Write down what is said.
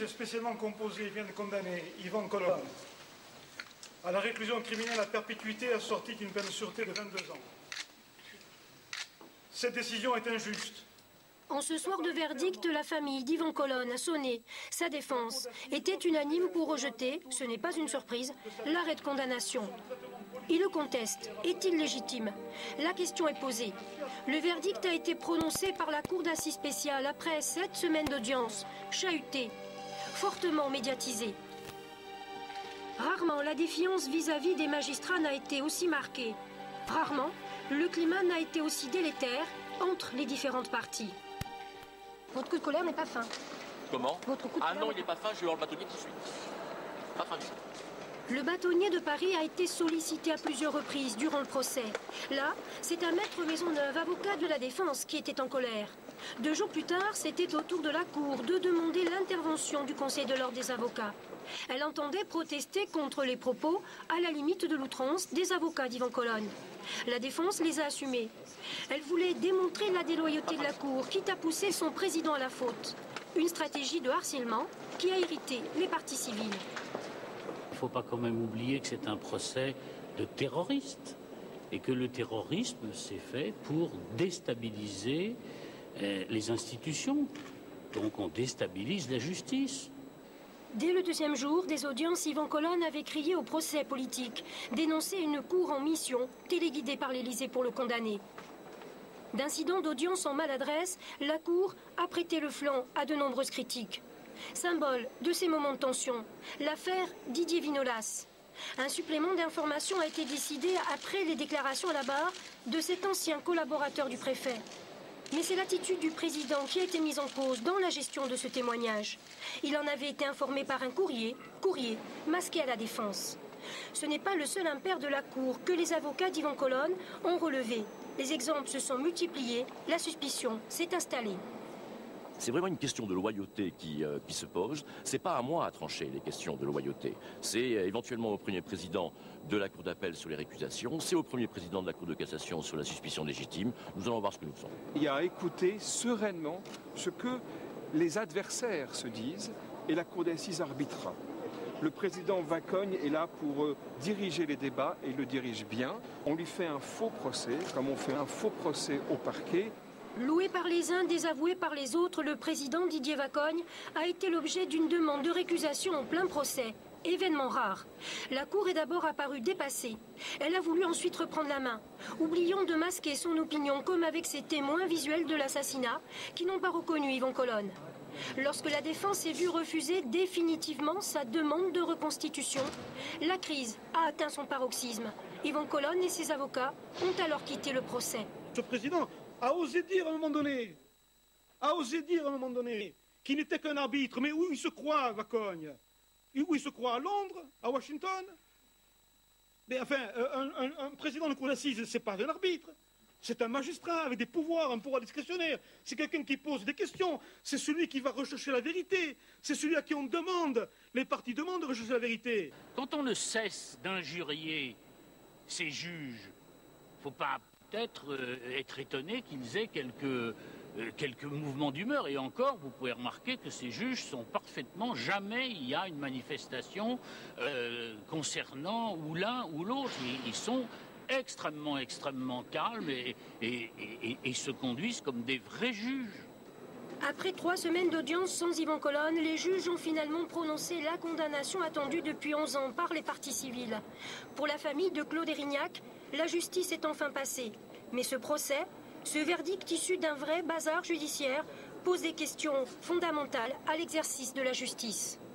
spécialement composé vient de condamner Yvan Colonne à la réclusion criminelle à perpétuité assortie d'une peine de sûreté de 22 ans. Cette décision est injuste. En ce soir de verdict, la famille d'Yvan Colonne a sonné. Sa défense était unanime pour rejeter, ce n'est pas une surprise, l'arrêt de condamnation. Il le conteste. Est-il légitime? La question est posée. Le verdict a été prononcé par la Cour d'assises spéciale après 7 semaines d'audience, chahutée, fortement médiatisée. Rarement la défiance vis-à-vis des magistrats n'a été aussi marquée. Rarement le climat n'a été aussi délétère entre les différentes parties. Votre coup de colère n'est pas fin. Comment? Votre coup de colère... non, il n'est pas fin, je vais voir le bâtonnier tout de suite. Pas fin du tout. Le bâtonnier de Paris a été sollicité à plusieurs reprises durant le procès. Là, c'est un maître Maisonneuve, avocat de la défense, qui était en colère. 2 jours plus tard, c'était au tour de la Cour de demander l'intervention du Conseil de l'ordre des avocats. Elle entendait protester contre les propos, à la limite de l'outrance, des avocats d'Yvan Colonne. La défense les a assumés. Elle voulait démontrer la déloyauté de la Cour, quitte à pousser son président à la faute. Une stratégie de harcèlement qui a irrité les parties civiles. Il ne faut pas quand même oublier que c'est un procès de terroristes et que le terrorisme s'est fait pour déstabiliser les institutions. Donc on déstabilise la justice. Dès le 2e jour des audiences, Yvan Colonne avait crié au procès politique, dénoncé une cour en mission, téléguidée par l'Élysée pour le condamner. D'incidents d'audience en maladresse, la Cour a prêté le flanc à de nombreuses critiques. Symbole de ces moments de tension, l'affaire Didier Vinolas. Un supplément d'information a été décidé après les déclarations à la barre de cet ancien collaborateur du préfet. Mais c'est l'attitude du président qui a été mise en cause dans la gestion de ce témoignage. Il en avait été informé par un courrier masqué à la défense. Ce n'est pas le seul impair de la Cour que les avocats d'Yvan Colonne ont relevé. Les exemples se sont multipliés, la suspicion s'est installée. C'est vraiment une question de loyauté qui se pose. C'est pas à moi à trancher les questions de loyauté. C'est éventuellement au premier président de la Cour d'appel sur les récusations. C'est au premier président de la Cour de cassation sur la suspicion légitime. Nous allons voir ce que nous faisons. Il y a à écouter sereinement ce que les adversaires se disent et la Cour d'assises arbitrera. Le président Vacogne est là pour diriger les débats et il le dirige bien. On lui fait un faux procès, comme on fait un faux procès au parquet. Loué par les uns, désavoué par les autres, le président Didier Vacogne a été l'objet d'une demande de récusation en plein procès. Événement rare. La Cour est d'abord apparue dépassée. Elle a voulu ensuite reprendre la main, oubliant de masquer son opinion comme avec ses témoins visuels de l'assassinat qui n'ont pas reconnu Yvan Colonne. Lorsque la défense s'est vue refuser définitivement sa demande de reconstitution, la crise a atteint son paroxysme. Yvan Colonne et ses avocats ont alors quitté le procès. Ce président a osé dire à un moment donné, qu'il n'était qu'un arbitre. Mais où il se croit, Vacogne? Où il se croit? À Londres? À Washington? Mais enfin, un président de cour d'assises, c'est pas un arbitre. C'est un magistrat avec des pouvoirs, un pouvoir discrétionnaire. C'est quelqu'un qui pose des questions. C'est celui qui va rechercher la vérité. C'est celui à qui on demande, les parties demandent de rechercher la vérité. Quand on ne cesse d'injurier ces juges, il ne faut pas peut-être être étonné qu'ils aient quelques mouvements d'humeur. Et encore, vous pouvez remarquer que ces juges sont parfaitement... Jamais il y a une manifestation concernant ou l'un ou l'autre. Ils sont extrêmement calmes et se conduisent comme des vrais juges. Après 3 semaines d'audience sans Yvan Colonne, les juges ont finalement prononcé la condamnation attendue depuis 11 ans par les parties civiles. Pour la famille de Claude Érignac, la justice est enfin passée. Mais ce procès, ce verdict issu d'un vrai bazar judiciaire, pose des questions fondamentales à l'exercice de la justice.